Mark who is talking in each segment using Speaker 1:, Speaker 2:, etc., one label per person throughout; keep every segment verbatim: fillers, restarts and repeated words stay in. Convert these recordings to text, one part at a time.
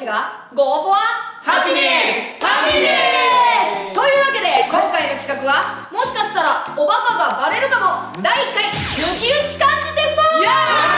Speaker 1: ちがご応募は
Speaker 2: ハッピーです。
Speaker 1: ハッピーですというわけで今回の企画はもしかしたらおバカがバレるかもだいいっかい抜き打ち漢字テスト。イエ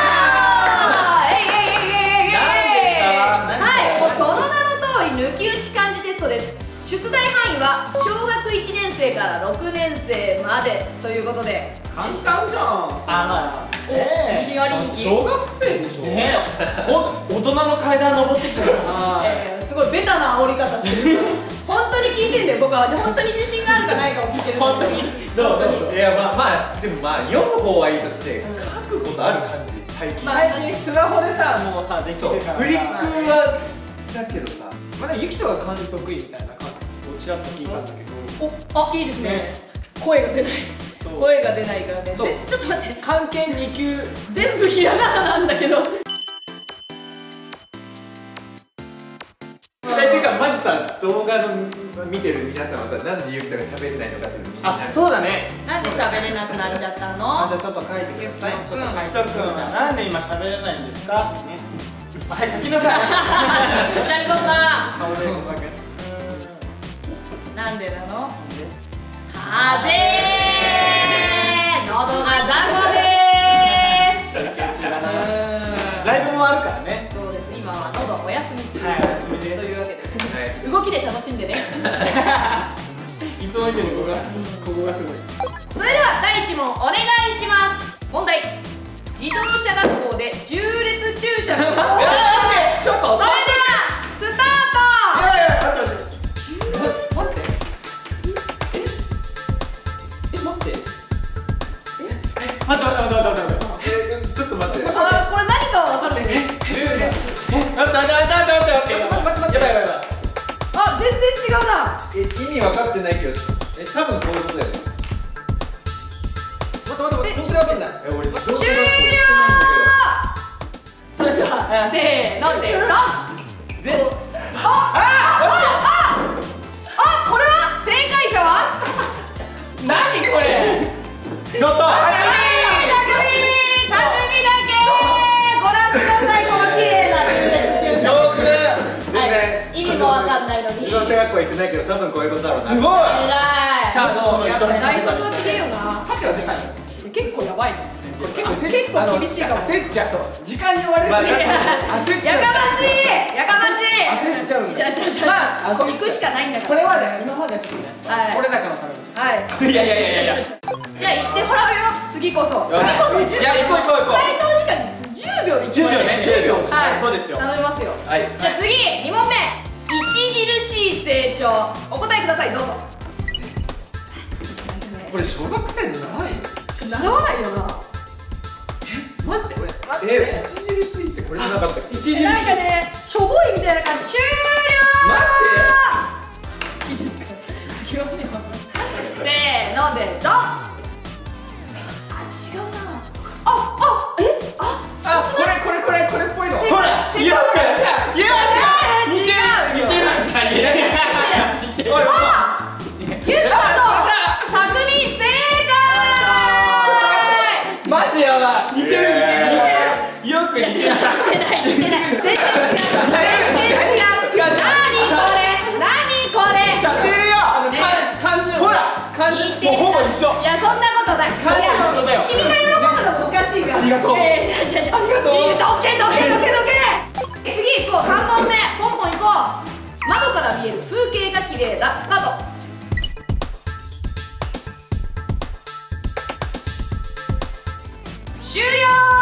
Speaker 1: ーイはい、もうその名の通り抜き打ち漢字テストです。出題範囲は小学いちねんせいからろくねんせいまでということで
Speaker 2: 簡単じゃん。
Speaker 3: あ、まあ
Speaker 1: 自信ありにき
Speaker 2: 小学生でしょ。
Speaker 3: ねえ、ほん大人の階段登ってきたよ。
Speaker 1: えー、すごいベタな煽り方してる本当に聞いてんだよ。僕は本当に自信があるかないかを聞いてる。
Speaker 3: 本当に
Speaker 4: どうどう。いやまあまあでもまあ読む方はいいとして書くことある感じ最近。
Speaker 3: 最近スマホでさもうさできて
Speaker 4: そう
Speaker 3: るからさ。
Speaker 4: フリックはだけどさ。
Speaker 2: まだユキとか漢字得意みたいな感じをちらっと聞いたんだけど。
Speaker 1: お、あ、いいですね。声が出ない。声が出ないからね。
Speaker 2: そう
Speaker 1: ちょっと待って。
Speaker 2: 漢検に級
Speaker 1: 全部ひらがななんだけど。
Speaker 4: えてかまずさ動画の見てる皆さんはさなんでユキとか喋れないのかっていうの気にな
Speaker 2: あ、
Speaker 4: る。
Speaker 2: そうだね。
Speaker 1: なんで喋れなくなっちゃったの？
Speaker 2: あ、じゃあちょっと書いてください。ちょっと書いて
Speaker 3: ちょっとなんで今喋れないんですか？ね。
Speaker 2: はい、書きなさい。
Speaker 1: チャリコスだ。
Speaker 2: 顔でおかけ。
Speaker 1: なんでなの？風。喉が団子です。
Speaker 2: ライブもあるからね。
Speaker 1: そうです。今は喉お休み中。
Speaker 2: はい、お休みです。
Speaker 1: というわけで、
Speaker 4: はい。
Speaker 1: 動きで楽しんでね。
Speaker 2: いつも以上にここがここがすごい。
Speaker 1: それではだいいち問お願いします。問題。自動車学校で縦列駐車の
Speaker 2: ちょっと。
Speaker 1: それではスタート。
Speaker 2: いやいや、待って待って。待って。え、待って。え、待って待って待って待って待って。
Speaker 4: えちょっと待って。
Speaker 1: あ、これ何かわかる？
Speaker 2: え、待って待って待って待って待って待って待って。やばいやばいやばい。
Speaker 1: あ、全然違うな。
Speaker 4: え意味分かってないけどえ多分こういうことだよね。
Speaker 2: 待って待って待って。それわかんない。
Speaker 4: え俺自動車学校
Speaker 1: 終了。それではせーのでドン。
Speaker 2: 全部。
Speaker 1: あ、あ、あ、あ、これは正解者は？
Speaker 2: 何これ。
Speaker 4: やった
Speaker 1: たくみ、たくみだけ。ご覧ください、この綺麗な縦列駐車。
Speaker 2: 上手。
Speaker 1: はい、意味もわかんないのに。
Speaker 4: 自動車学校行ってないけど多分こういうことだろうな。
Speaker 2: すごい。
Speaker 1: 偉い。
Speaker 2: ちゃんと
Speaker 1: やっぱ大卒はちげえよな。
Speaker 2: 縦はでかい。
Speaker 1: 結構やばいね。結構結構厳しいかも。
Speaker 2: 焦っちゃう。そう。時間に追われる。
Speaker 4: まあ
Speaker 2: 焦っちゃう。
Speaker 1: やかましい、やかましい。
Speaker 2: 焦っちゃうんだ。
Speaker 1: じゃあじゃあじゃあ、まあ、行くしかないんだから。
Speaker 2: これはね、今まではちょっとね。
Speaker 1: はい
Speaker 2: これだけのために。
Speaker 1: はい。
Speaker 4: いやいやいやいやいや。
Speaker 1: じゃあ行ってもらうよ。次こそ。次こそじゅう。
Speaker 4: いや行こう行こう行こう
Speaker 1: 回答時間じゅうびょうで
Speaker 2: じゅうびょうね。じゅうびょう。
Speaker 1: はい。
Speaker 4: そうですよ
Speaker 1: 頼みますよ。
Speaker 4: はい。
Speaker 1: じゃあ次に問目。著しい成長。お答えください。どうぞ。
Speaker 2: これ小学生でない。
Speaker 1: 習わないよな。
Speaker 2: 待って、これ。待って。
Speaker 4: え著しいってこれじゃなかったっけ？
Speaker 2: 著しい。
Speaker 1: なんかね、しょぼいみたいな感じ。終了。いいですか。言わねよ。せーのでドン。あ、違うな。あ、あ、え、あ、
Speaker 2: あ、これこれこれこれっぽいの。
Speaker 1: 正
Speaker 2: ほら、
Speaker 1: 解
Speaker 2: 言うじゃん。言う
Speaker 1: 違う
Speaker 2: じゃん。似てる。似てるんじゃん。似てる。似てる。
Speaker 1: あ、ゆきさんとたくみ正解。
Speaker 2: マジやばい。似てる似てる似てる。よく似てる。
Speaker 1: 似てない似てない。全然違う。全然違う。
Speaker 2: 違う違う。
Speaker 1: 何これ？何これ？
Speaker 2: 似てるよ。あの漢字。ほら、漢字もうほぼ一緒。
Speaker 1: いや、そんなことない。
Speaker 2: 漢字一緒だよ。
Speaker 1: 君が喜ぶのもおかしいから。
Speaker 2: ありがとう。
Speaker 1: ええ、じゃじゃじゃ。ありがとう。どけどけどけどけ。次行こう。三問目。ポンポン行こう。窓から見える風景が綺麗だ。スタート。終了。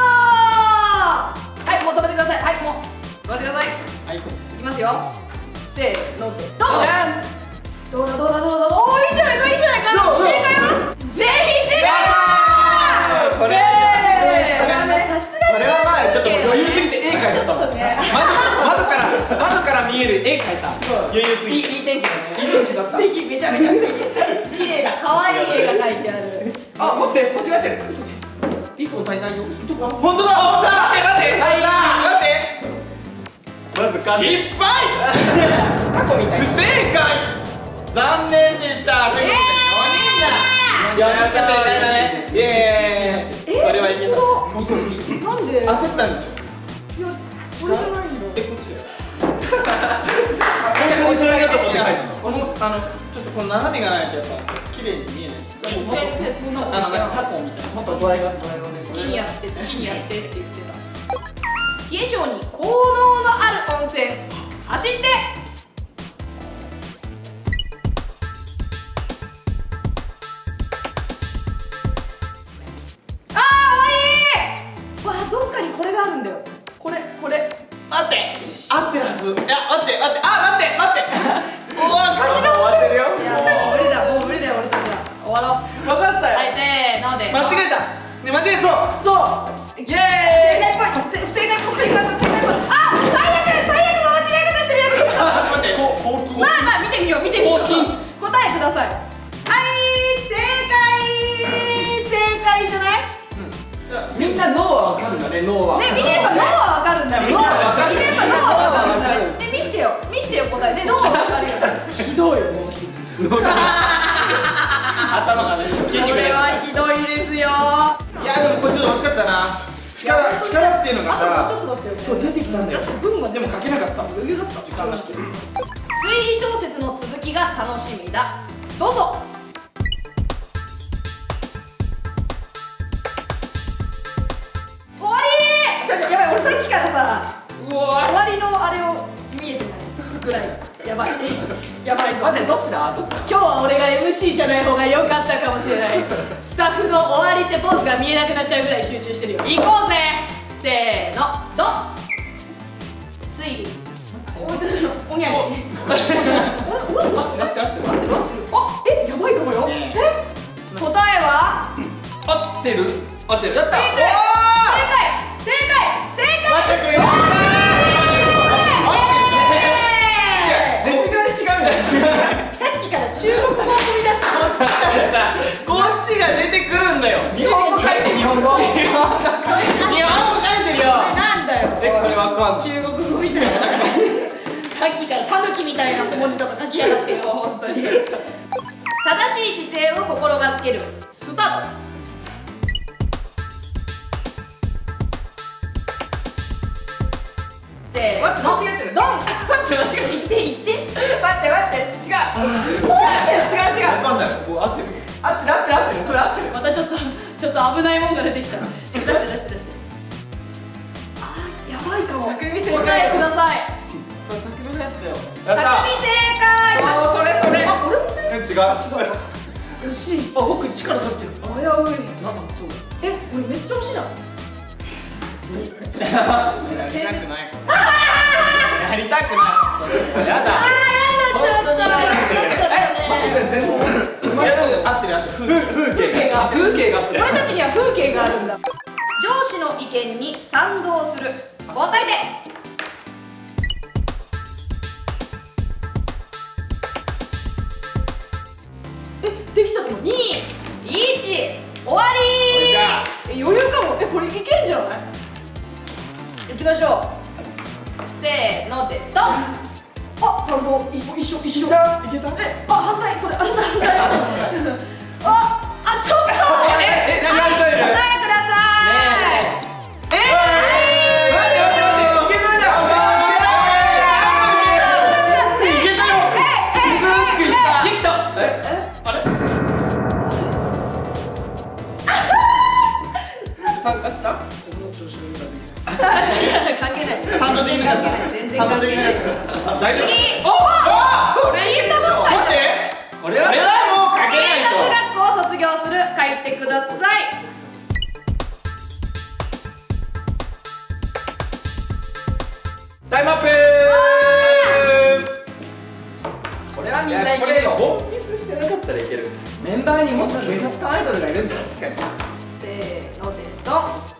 Speaker 1: はい、もう止めてください。はい、もう止めてください。
Speaker 2: はい。
Speaker 1: いきますよ。せーのでドン。どうだどうだどうだどうだ。おー、いいんじゃないかいいんじゃないか。
Speaker 2: どうどう
Speaker 1: 正解は全員正解だ。
Speaker 4: これ
Speaker 1: これはね、さすがに
Speaker 4: これはまあちょっと余裕すぎて絵描いちゃった
Speaker 1: ちょっとね。
Speaker 4: 窓窓から窓から見える絵描いた。余裕す
Speaker 2: いい
Speaker 4: ぎて
Speaker 2: いい天気だね。
Speaker 4: いい天気だった。
Speaker 1: 素敵、めちゃめちゃ素敵。綺麗な可愛い絵が描いてある。
Speaker 2: あ、待って、間違ってる。一本足りないよ。
Speaker 4: 本当だ本当だ。待って待って
Speaker 2: はい、待って。
Speaker 4: まず完璧。
Speaker 2: 失敗。タコみたい。
Speaker 4: 不正解。残念でした。ということでよにんだ。やった正解だね。イエーイ。これはいけた。
Speaker 1: なんで？
Speaker 4: 焦ったんでしょ。
Speaker 1: いや、これじゃないんだ。
Speaker 2: え、こっちだよ。
Speaker 3: いやこのあのちょっとこの斜めがないとやっぱ綺麗に見えない。
Speaker 1: 先生そんなこと
Speaker 3: あの
Speaker 1: 言って
Speaker 3: なんかタコみたいな。
Speaker 2: もっとドライがドライがです
Speaker 1: 好きにやって好きにやってって言ってた。冷え性に効能のある温泉走ってあー終わりー。わあどっかにこれがあるんだよ。これこれ
Speaker 3: 待って合ってるはず。いや待って待ってあ待って待ってうわ書き直
Speaker 4: 終わってるよ。
Speaker 1: いやもう無理だもう無理だよ俺たちは終わろう。
Speaker 3: 分かったよ。
Speaker 1: はいせーので
Speaker 3: 間違えた。ね間違えた。そうそう
Speaker 1: イエーイ正解っぽい正解っぽい正解っぽい正解っぽい。あ最悪最悪の間違い方してるやついた。
Speaker 3: 待ってこうこう
Speaker 1: まあまあ見てみよう見てみよう答えください。はい正解正解じゃない。
Speaker 2: みんな脳はわかるんだね、脳は。
Speaker 1: ね見れば脳はわかるんだよ。
Speaker 2: 脳はわかる
Speaker 1: 見れば脳はわかるんだよ。で見してよ見してよ答えね脳はわかるよ。ひどいもう
Speaker 3: 頭がね筋肉で。
Speaker 1: これはひどいですよ。
Speaker 3: いやでもこれちょっと惜しかったな。力力っていうのが
Speaker 1: あと
Speaker 3: さ
Speaker 1: もうちょっとだったよね。
Speaker 3: そう出てきたんだよ。
Speaker 1: 文が
Speaker 3: でも書けなかった。
Speaker 1: 余裕だった。
Speaker 3: 時間なくて。
Speaker 1: 推理小説の続きが楽しみだ。どうぞ。終わりー。ちょちょやばい俺さっきからさ終わりのあれを見えてないぐらいやばいやばいぞ。
Speaker 2: 待ってどっちだどっちだ。
Speaker 1: 今日は俺が エムシー じゃない方が良かったかもしれない。スタッフの終わりってポーズが見えなくなっちゃうぐらい集中してるよ。行こうぜせーのドン推理おにゃに
Speaker 2: 待って待って待って待って。
Speaker 1: あえやばいかもよ。
Speaker 3: ね
Speaker 1: え答えは
Speaker 2: 合ってる合ってる。やった。
Speaker 1: 正解正解正解正解
Speaker 3: 待ってくれ。
Speaker 2: 絶妙に違うじゃん。
Speaker 1: さっきから中国語を踏み出した
Speaker 3: こっちが出てくるんだよ。
Speaker 2: 日本語書いて日本語。
Speaker 3: 日本語書いてるよ。
Speaker 1: なんだよ
Speaker 3: えこれわかんない。
Speaker 1: 中国語みたいなさっきからタヌキみたいな文字とか書きやがってよ本当に。正しい姿勢を心がけるスタート。せーの
Speaker 2: 間違ってる。
Speaker 1: ドン言って言って
Speaker 2: 待って待って違う。違う違う違う。
Speaker 3: わかんない。こう合ってる。
Speaker 2: 合ってる合ってる合ってるそれ合ってる。
Speaker 1: またちょっとちょっと危ないもんが出てきた。出して出して出して。あーやばいかも。
Speaker 2: 匠正解
Speaker 1: 答えください。
Speaker 2: それ匠のやつだよ。
Speaker 3: やった
Speaker 1: 匠正解。
Speaker 2: あそれそれ。
Speaker 1: あ俺も正
Speaker 3: え違う違うよ。
Speaker 1: よし。
Speaker 2: あ僕力入ってる。
Speaker 1: 危うい。
Speaker 2: なんだそうだ。
Speaker 1: え俺めっちゃ惜しいな。
Speaker 2: やりたくない。
Speaker 3: やりたくない。やだ。
Speaker 1: あーやだちょっとやだ
Speaker 2: 待って全部。
Speaker 3: 合ってる合ってる。風
Speaker 1: 風景が
Speaker 2: 風景が合ってる。
Speaker 1: 俺たちには風景があるんだ。上司の意見に賛同する答えて。えできたのにいち終わりー。え余裕かも。えこれいけんじゃない。行きましょうせーのでドン。あ賛同い一緒一緒。
Speaker 3: いけたいけた。
Speaker 1: えあ反対それあなた反対ああちょっと
Speaker 3: ええ何やりたいの。
Speaker 1: 答えください。えー
Speaker 3: 待って待って待って。いけたじゃん。いけたよ。珍しくいった。
Speaker 2: できた。えあれ。参加した。
Speaker 1: 関係ない
Speaker 3: 賛同できなかった。
Speaker 1: 全然関係ない。
Speaker 3: あ大丈夫。
Speaker 1: 次おおこれ言ったもん
Speaker 2: 待って。これは
Speaker 3: これはもう書けない
Speaker 1: 警察
Speaker 3: と。
Speaker 1: 学校を卒業する書いてください。
Speaker 3: タイムアップ。
Speaker 2: これはみんないけるよ。
Speaker 3: ボンミスしてなかったらいける。
Speaker 2: メンバーにもっと警察官アイドルがいるんだよ。しっかり。
Speaker 1: せーのでドン。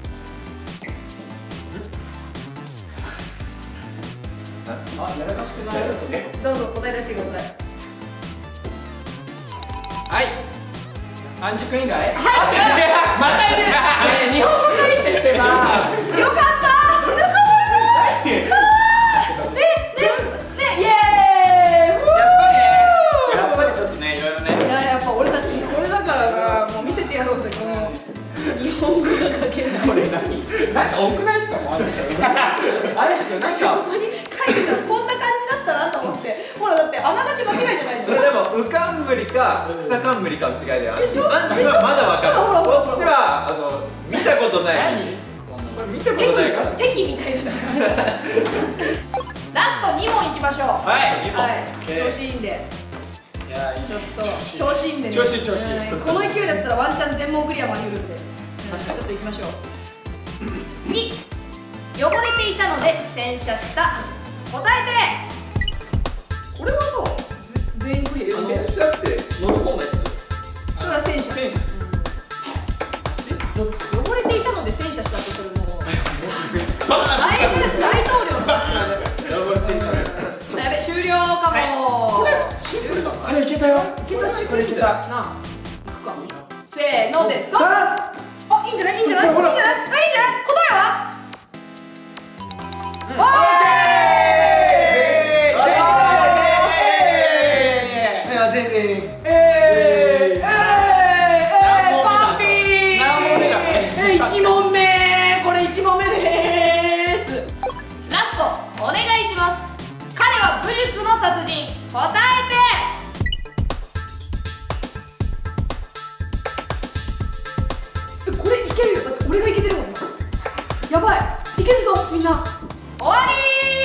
Speaker 2: あやらかしてない。
Speaker 1: どうぞ答え出してください。
Speaker 2: はい。安住君以外。
Speaker 1: はい
Speaker 2: またいる。ねえ日本語書いてってば。
Speaker 1: よかった中村さん。ねねねイエーイ。
Speaker 3: やっぱりね。やっぱりちょっとねいろいろね。
Speaker 1: いややっぱ俺たちこれだからなもう見せてやろうってこの日本語が書けない。
Speaker 2: これ何？なんか多くないしかもあれだけど。あれなんか
Speaker 1: ここに書いてたらこんな感じだったなと思ってほらだって
Speaker 4: ウカンムリか草冠かの違いだよ。
Speaker 1: でしょ
Speaker 4: アンジュはまだわかる。
Speaker 1: ほらほらほら
Speaker 4: こっちはあの見たことない。これ見たことないから。
Speaker 1: 敵みたいなじゃん。ラストに問いきましょう。
Speaker 4: はい、に問。
Speaker 1: はい、調子いいんで。
Speaker 2: いやいい
Speaker 1: ちょっと調子いいんでね。
Speaker 2: 調子いい調子いい
Speaker 1: うんこの勢いだったらワンチャン全問クリアもあり得るんで。確かにちょっと行きましょう。次、汚れていたので洗車した。答えて。これはさ、全員クリアよ。
Speaker 2: あの下って乗る方のやつ。
Speaker 1: それは洗車。
Speaker 2: 戦車。どっち？
Speaker 1: 汚れていたので洗車したってそれもう。大統領だ。
Speaker 2: 汚れていた。
Speaker 1: やべ、終了かも。
Speaker 2: あれいけたよ。
Speaker 1: いけたし、
Speaker 2: これいけた。
Speaker 1: なあ、いくか。せーので、どう。あ、いいんじゃない、いいんじゃない、いいんじゃない、いいんじゃない。答えは。オーケー。
Speaker 2: いや全然。
Speaker 1: えー、えー、えー、パピー。
Speaker 2: 何問目だ。
Speaker 1: え、一問目、これ一問目です。ラスト、お願いします。彼は武術の達人。答えて。え、これいけるよ。だって俺がいけてるもん。やばい、いけるぞ、みんな。終わり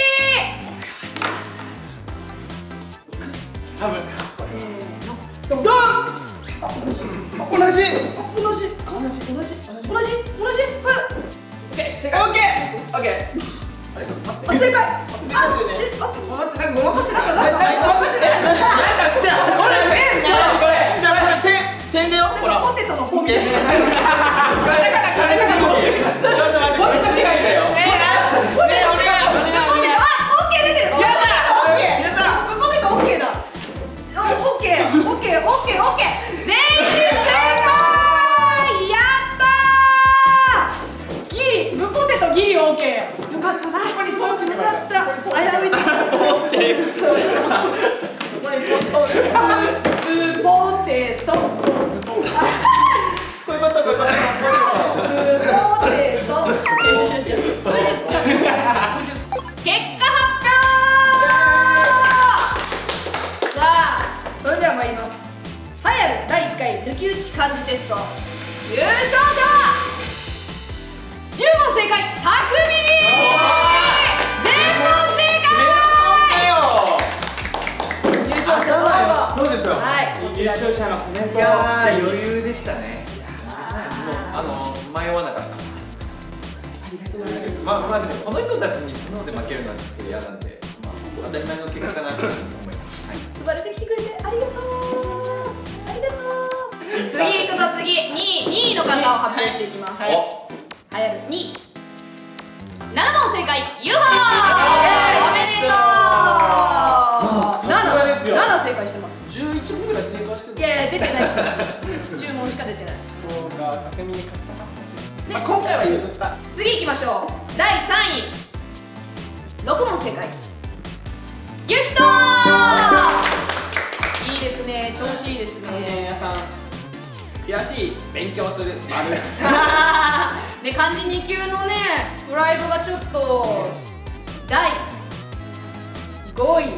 Speaker 1: ー。
Speaker 2: 多分。
Speaker 1: ドン。
Speaker 2: 同じ。
Speaker 1: 同じ。同じ。同じ。同じ。同じ。同じ。オッケー。正解。
Speaker 2: オッケー。オッケー。
Speaker 1: あ、正解。あ、え、あ、
Speaker 2: 待って、なんかごまかしてなかった。ごまかしてない。じゃあ、これ、じゃあ、これ、じゃあ、これ、点、点だよ。ほら。
Speaker 1: ポテトのポケ。
Speaker 2: だから、彼氏が持ってる。ちょっと待って、ポテト違いだよ。ねえ、お願い、お願い。
Speaker 1: ポテト、あ、オッケー出てる。
Speaker 2: やった
Speaker 1: オッケー。
Speaker 2: やった。
Speaker 1: ポテトオッケーだ。あ、オッケー、オッケー、オッケー、オッケー。全員成功。やったー。ギリ、無ポテトギリオッケー。よかったな。ここに通ってよかった。危ういとこ。
Speaker 2: 持ってる。
Speaker 1: これポテト。無ポテト。
Speaker 2: これまたこれまた
Speaker 1: 無ポテト。結果発表。さあ、それでは参ります。栄えあるだいいっかい抜き打ち漢字テスト優勝者はじゅう問正解、たくみ。全問正解。優勝者どうぞ。
Speaker 2: どうですよ。
Speaker 1: はい、こち
Speaker 2: 優
Speaker 1: らに
Speaker 2: 勝者のコメント。
Speaker 4: いやー余裕でしたね。あの迷わなかった。まあまあでもこの人たちに角で負けるのはちょっと嫌なんで、まあ当たり前の結果かなと思います。はい。
Speaker 1: 素晴らしく来てくれてありがとう。ありがとう。次行くぞ次。にい、にいの方を発表していきます。
Speaker 2: はい
Speaker 4: お
Speaker 1: はやるにい。なな問正解、ユーフォー。おめでとう。
Speaker 2: さすがですよ
Speaker 1: なな正解してます。
Speaker 2: じゅういち問ぐらい正解してる。
Speaker 1: いやいや出てないし。じゅう問しか出てない。
Speaker 2: そうか、匠に勝ちたか。
Speaker 1: ね
Speaker 2: まあ今回は譲った。
Speaker 1: 次行きましょう。だいさんい。ろく問正解。ゆきとー。いいですね。調子いいですね。
Speaker 2: 皆さん悔しい、勉強する。丸。
Speaker 1: ね、漢字に級のね、プライドがちょっとだいごい。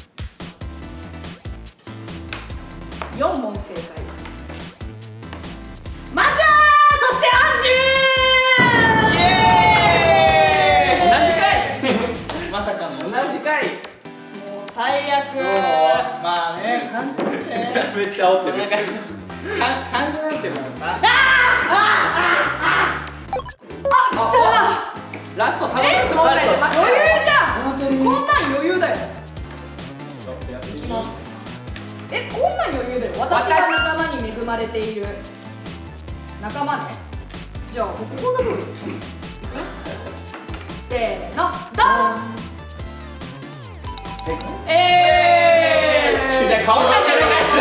Speaker 1: よん問正解。まちゃー。そしてアンジュー。
Speaker 2: イエーイ。同じかい。まさかの同じかい。
Speaker 1: もう最悪。
Speaker 2: まあね、漢字なんてね。
Speaker 4: めっちゃ煽ってる。
Speaker 2: なんか漢字なんてもうさ。
Speaker 1: あ、来た。
Speaker 2: ラストさん
Speaker 1: え、
Speaker 2: 問題出ましたよ。
Speaker 1: 余裕じゃん。
Speaker 2: 本当に。
Speaker 1: こんなん余裕だよ。
Speaker 2: ちょっとやってい
Speaker 1: いきます。え、こんなん余裕だよ。私が仲間に恵まれている。仲間ね。じゃあ、もうここんなとこせーの、ドン。えー。
Speaker 2: いや、顔出しじゃないかい。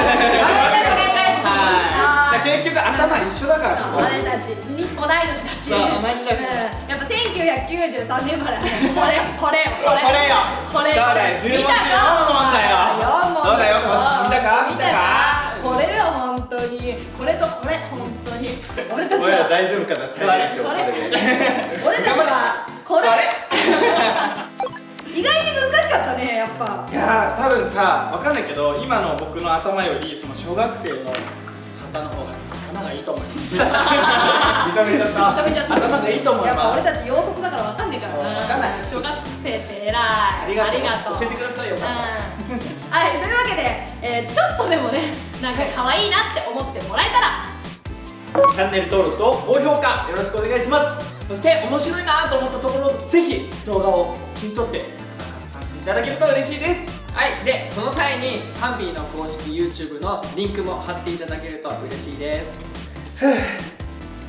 Speaker 1: あー
Speaker 2: 結局頭一緒だから。
Speaker 1: 俺たちに同い年だし、
Speaker 2: そう同じだよ
Speaker 1: うんやっぱせんきゅうひゃくきゅうじゅうさんねん生まれ。これこれこれ
Speaker 2: これよ。
Speaker 1: これ
Speaker 4: どうだい、じゅう問中よん問だよ。
Speaker 1: よん問
Speaker 4: どうだよ、見たか、見たか。
Speaker 1: これよ、本当にこれとこれ、本当に俺たち
Speaker 4: 俺ら
Speaker 1: は
Speaker 4: 大丈夫かな、スカイレンチョ
Speaker 1: これ
Speaker 4: これで。
Speaker 1: 俺たちはこれ意外に難しかったね、やっぱ。
Speaker 4: いやー多分さ、わかんないけど今の僕の頭よりその小学生の方の方が頭がいいと思います。認めちゃった。
Speaker 1: 認めちゃった。
Speaker 4: 頭がいいと思います。
Speaker 1: やっぱ俺たち洋卒だからわかんねえからな。
Speaker 4: わかんない。
Speaker 1: 小学生って偉い。
Speaker 4: ありがとう。
Speaker 1: とう
Speaker 4: 教えてくださいよ。
Speaker 1: うん。はい、というわけで、えー、ちょっとでもね、なんか可愛いなって思ってもらえたら、
Speaker 4: チャンネル登録と高評価よろしくお願いします。そして面白いなと思ったところ、ぜひ動画を切り取って参加していただけると嬉しいです。
Speaker 3: はい、でその際にハンビーの公式 YouTube のリンクも貼っていただけると嬉しいです。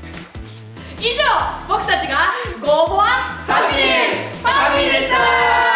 Speaker 1: 以上、僕たちがご応募は
Speaker 4: ハッピーです。ハッピーでした。